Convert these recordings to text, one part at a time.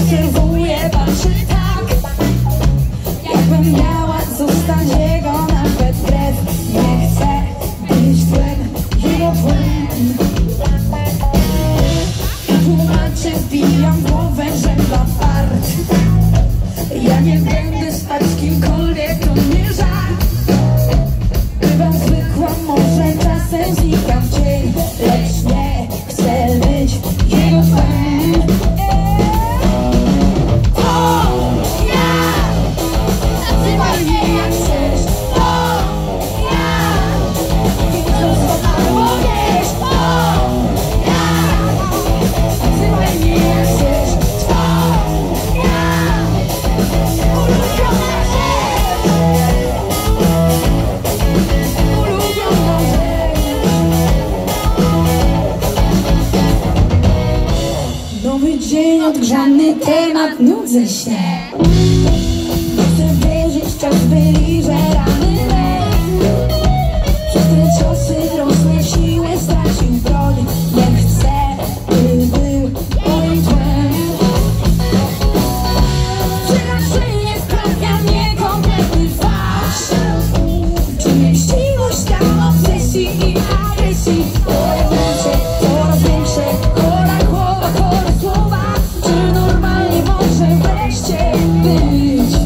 obserwuje, patrzy tak, jakbym miała zostać jego nawet wbrew. Nie chcę być tłem, jego tłem. Tłumaczę, wbijam głowę, że ma fart. Ja nie będę spać z kimkolwiek, to nie żart. Bywam zwykła, może czasem znikam w cień, lecz nie chcę być jego tłem. O, ja, nazywaj mnie jak chcesz. O, ja, więc to albo wiesz. O, ja, nazywaj mnie jak chcesz. O, ja, ulubiona rzecz. Ulubiona rzecz. Nowy dzień, odgrzany temat, nudzę się. Chcę wierzyć, czas wyliże rany me. Przez te ciosy rosnę siłę, stracił broń. Nie chcę, by był moim tłem. Przerażenie sprawia mnie kompletny farsz. Czuję miłość, tam obsesji i agresji. Moje wnętrze coraz większe, chora głowa, chore słowa. Czy normalnie może wreszcie być?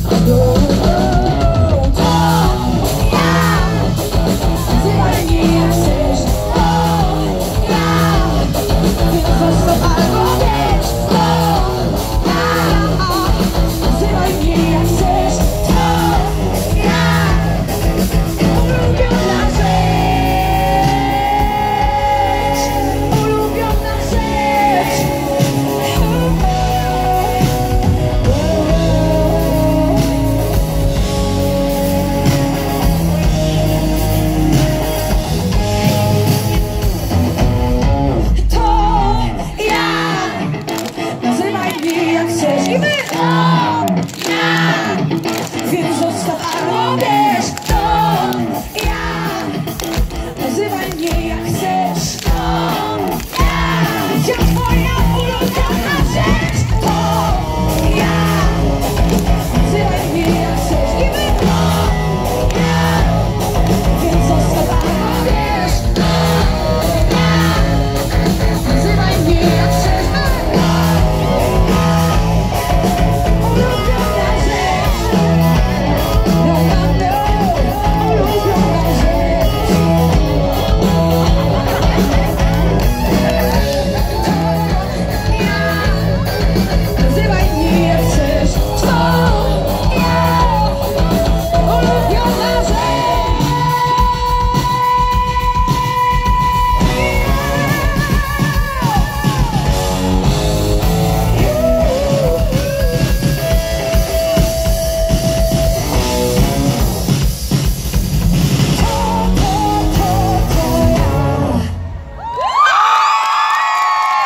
Nazywaj mnie jak chcesz. O, ja, więc zostaw albo wiesz. O, ja, nazywaj mnie jak chcesz. O, ja, ulubiona rzecz. Ulubiona rzecz. To ja, nazywaj mnie jak chcesz. I my!